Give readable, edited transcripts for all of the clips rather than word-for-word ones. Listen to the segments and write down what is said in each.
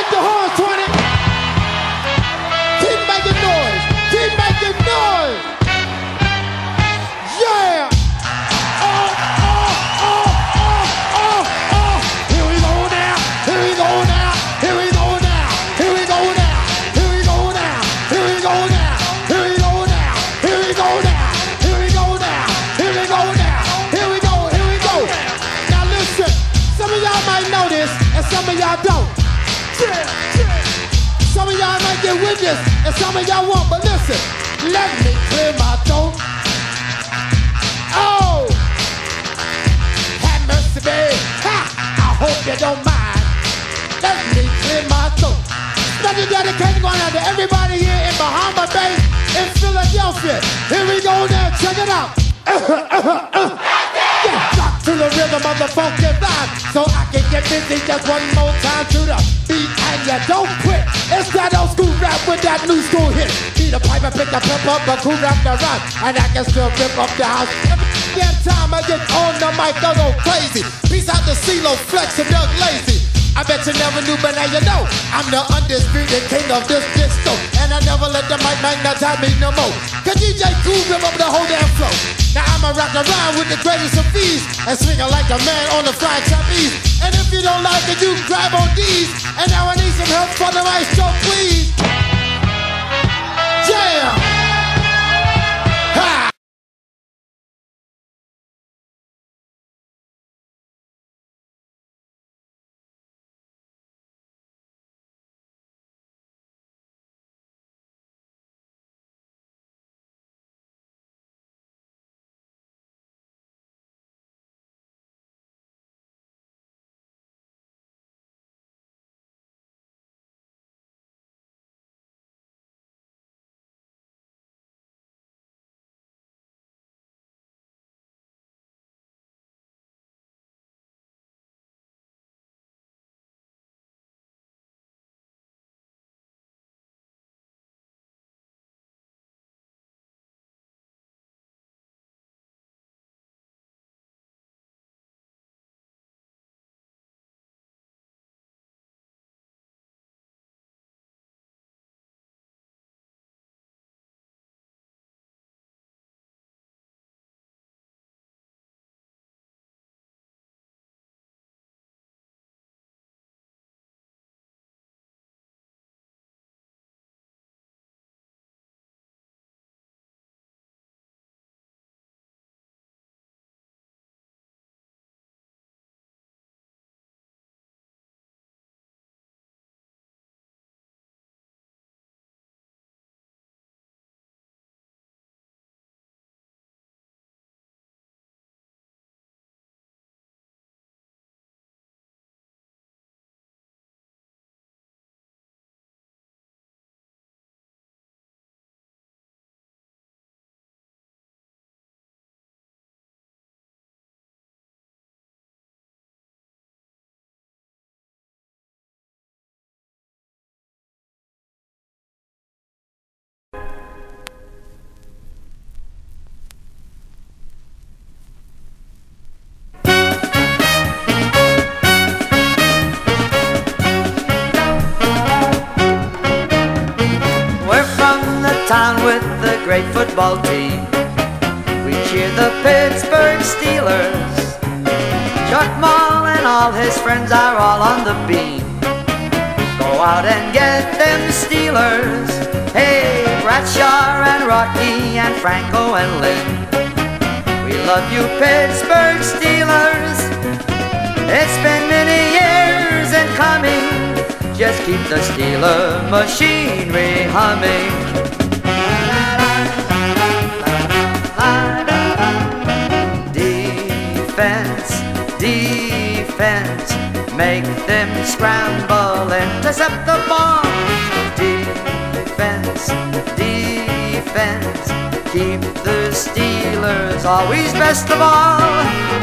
Make the horn 20. Keep making noise. Keep making noise. Yeah. Oh, oh, oh, oh, oh, oh. Here we go now. Here we go now. Here we go now. Here we go now. Here we go now. Here we go now. Here we go now. Here we go now. Here we go now. Here we go now. Here we go. Here we go. Now listen. Some of y'all might know this, and some of y'all don't. Some of y'all might get with this, and some of y'all won't, but listen. Let me clear my throat. Oh! Have mercy, babe. Ha! I hope you don't mind. Let me clear my throat. Special dedication going out to everybody here in Bahama Bay, in Philadelphia. Here we go now, check it out. Yeah, rock to the rhythm of the funky vibe, so I can get busy just one more time to the beat, and you don't quit. It's that old school rap with that new school hit. Beat a pipe and pick the pep up, but cool rap the rhyme, and I can still rip up the house. Every damn time I get on the mic, I go crazy. Peace out to CeeLo, Flex, and Doug Lazy. I bet you never knew, but now you know I'm the undisputed king of this disco, and I never let the mic magnetize me no more. Cause DJ Cool rip up the whole damn flow. Now I'ma rock around with the greatest of ease and swing it like a man on the fried trapeze. And if you don't like it, you grab on these. And now I need some help from the maestro, please. Yeah! Ha! Town with the great football team. We cheer the Pittsburgh Steelers. Chuck Moll and all his friends are all on the beam. Go out and get them Steelers. Hey, Bradshaw and Rocky and Franco and Lynn. We love you Pittsburgh Steelers. It's been many years in coming. Just keep the Steeler machinery humming. Defense, defense, make them scramble, intercept the ball. Defense, defense, keep the Steelers always best of all.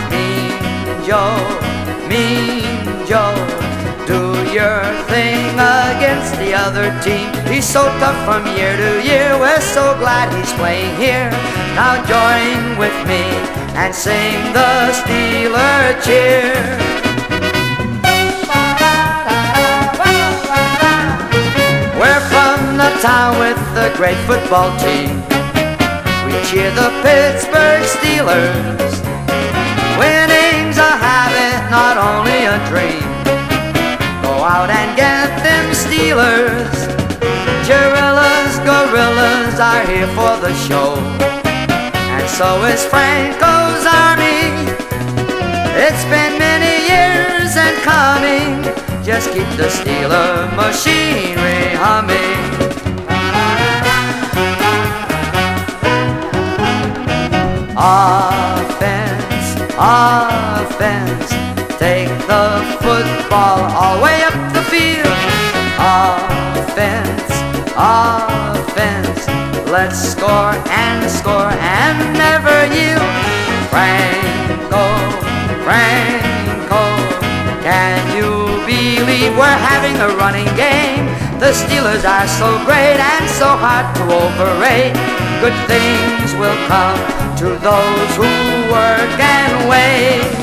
Mean Joe, do your thing against the other team. He's so tough from year to year, we're so glad he's playing here. Now join with me and sing the Steeler cheer. great football team. We cheer the Pittsburgh Steelers. Winning's a habit, not only a dream. Go out and get them Steelers. Guerrillas, gorillas are here for the show. And so is Franco's army. It's been many years and coming. Just keep the Steeler machinery humming. Offense, offense, take the football all the way up the field. Offense, offense, let's score and never yield. Franco, Franco, can you believe we're having a running game? The Steelers are so great and so hard to overrate. Good things will come to those who work and wait.